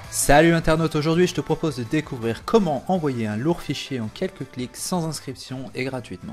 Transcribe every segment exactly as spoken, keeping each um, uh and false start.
Salut internaute, aujourd'hui je te propose de découvrir comment envoyer un lourd fichier en quelques clics sans inscription et gratuitement.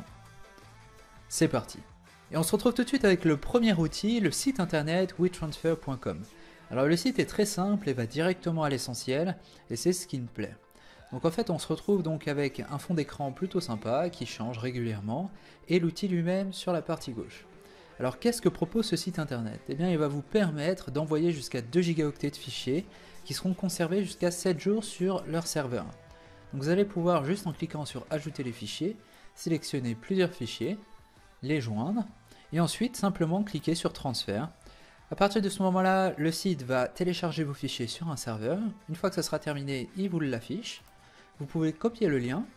C'est parti. Et on se retrouve tout de suite avec le premier outil, le site internet wetransfer point com. Alors le site est très simple et va directement à l'essentiel et c'est ce qui me plaît. Donc en fait on se retrouve donc avec un fond d'écran plutôt sympa qui change régulièrement et l'outil lui-même sur la partie gauche. Alors qu'est-ce que propose ce site internet? Eh bien il va vous permettre d'envoyer jusqu'à deux gigaoctets de fichiers qui seront conservés jusqu'à sept jours sur leur serveur. Donc vous allez pouvoir, juste en cliquant sur ajouter les fichiers, sélectionner plusieurs fichiers, les joindre, et ensuite simplement cliquer sur transfert. À partir de ce moment-là, le site va télécharger vos fichiers sur un serveur. Une fois que ça sera terminé, il vous l'affiche. Vous pouvez copier le lien,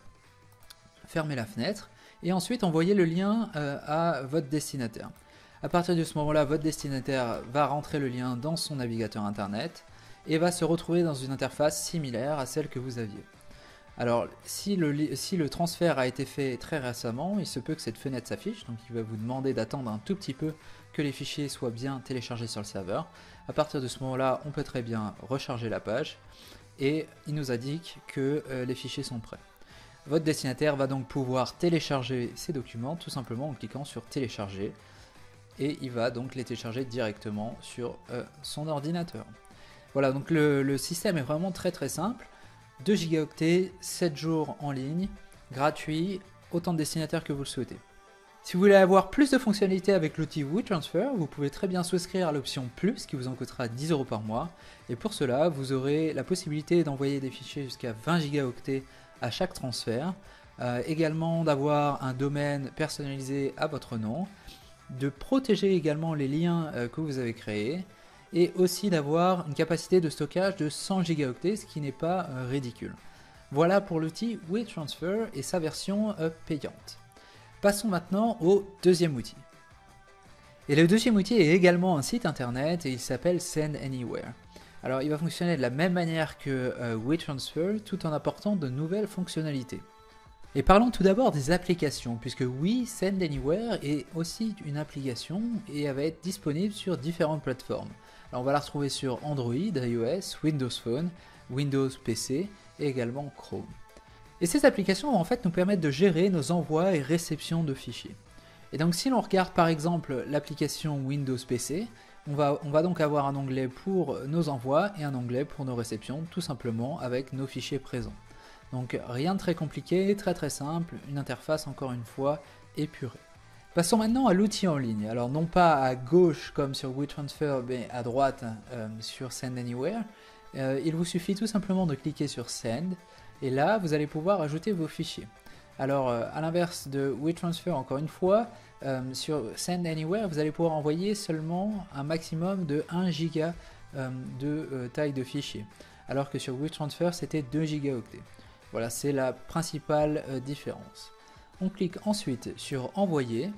fermer la fenêtre, et ensuite envoyer le lien euh, à votre destinataire. À partir de ce moment-là, votre destinataire va rentrer le lien dans son navigateur internet, et va se retrouver dans une interface similaire à celle que vous aviez. Alors si le, si le transfert a été fait très récemment, il se peut que cette fenêtre s'affiche, donc il va vous demander d'attendre un tout petit peu que les fichiers soient bien téléchargés sur le serveur. À partir de ce moment-là, on peut très bien recharger la page et il nous indique que euh, les fichiers sont prêts. Votre destinataire va donc pouvoir télécharger ces documents tout simplement en cliquant sur télécharger et il va donc les télécharger directement sur euh, son ordinateur. Voilà, donc le, le système est vraiment très très simple, deux gigaoctets, sept jours en ligne, gratuit, autant de destinataires que vous le souhaitez. Si vous voulez avoir plus de fonctionnalités avec l'outil WeTransfer, vous pouvez très bien souscrire à l'option Plus qui vous en coûtera dix euros par mois. Et pour cela, vous aurez la possibilité d'envoyer des fichiers jusqu'à vingt gigaoctets à chaque transfert, euh, également d'avoir un domaine personnalisé à votre nom, de protéger également les liens euh, que vous avez créés, et aussi d'avoir une capacité de stockage de cent gigaoctets, ce qui n'est pas euh, ridicule. Voilà pour l'outil WeTransfer et sa version euh, payante. Passons maintenant au deuxième outil. Et le deuxième outil est également un site internet et il s'appelle Send Anywhere. Alors il va fonctionner de la même manière que euh, WeTransfer tout en apportant de nouvelles fonctionnalités. Et parlons tout d'abord des applications, puisque oui, Send Anywhere est aussi une application et elle va être disponible sur différentes plateformes. Alors on va la retrouver sur Android, iOS, Windows Phone, Windows P C et également Chrome. Et ces applications vont en fait nous permettre de gérer nos envois et réceptions de fichiers. Et donc si l'on regarde par exemple l'application Windows P C, on va, on va donc avoir un onglet pour nos envois et un onglet pour nos réceptions, tout simplement avec nos fichiers présents. Donc rien de très compliqué, très très simple, une interface encore une fois épurée. Passons maintenant à l'outil en ligne. Alors non pas à gauche comme sur WeTransfer, mais à droite euh, sur Send Anywhere. Euh, il vous suffit tout simplement de cliquer sur Send et là vous allez pouvoir ajouter vos fichiers. Alors euh, à l'inverse de WeTransfer encore une fois, euh, sur Send Anywhere vous allez pouvoir envoyer seulement un maximum de un giga euh, de euh, taille de fichier. Alors que sur WeTransfer c'était deux gigaoctets. Voilà, c'est la principale euh, différence. On clique ensuite sur envoyer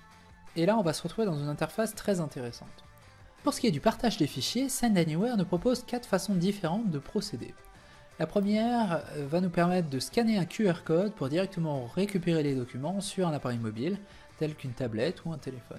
et là on va se retrouver dans une interface très intéressante. Pour ce qui est du partage des fichiers, Send Anywhere nous propose quatre façons différentes de procéder. La première va nous permettre de scanner un Q R code pour directement récupérer les documents sur un appareil mobile tel qu'une tablette ou un téléphone.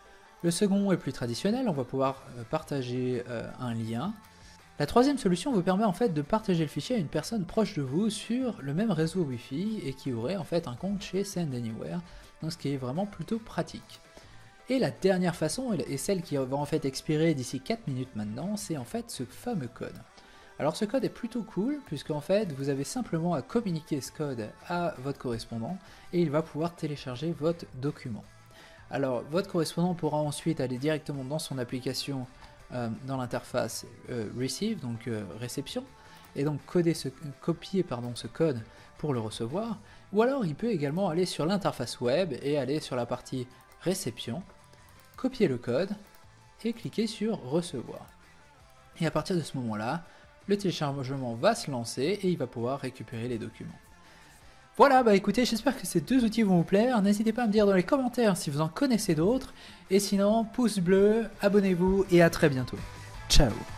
Le second est plus traditionnel, on va pouvoir partager un lien. La troisième solution vous permet en fait de partager le fichier à une personne proche de vous sur le même réseau Wi-Fi et qui aurait en fait un compte chez Send Anywhere, donc ce qui est vraiment plutôt pratique. Et la dernière façon, et celle qui va en fait expirer d'ici quatre minutes maintenant, c'est en fait ce fameux code. Alors ce code est plutôt cool puisque en fait vous avez simplement à communiquer ce code à votre correspondant et il va pouvoir télécharger votre document. Alors votre correspondant pourra ensuite aller directement dans son application Euh, dans l'interface euh, receive, donc euh, réception, et donc coder ce, copier pardon, ce code pour le recevoir, ou alors il peut également aller sur l'interface web et aller sur la partie réception, copier le code et cliquer sur recevoir. Et à partir de ce moment-là, le téléchargement va se lancer et il va pouvoir récupérer les documents. Voilà, bah écoutez, j'espère que ces deux outils vont vous plaire. N'hésitez pas à me dire dans les commentaires si vous en connaissez d'autres. Et sinon, pouce bleu, abonnez-vous et à très bientôt. Ciao!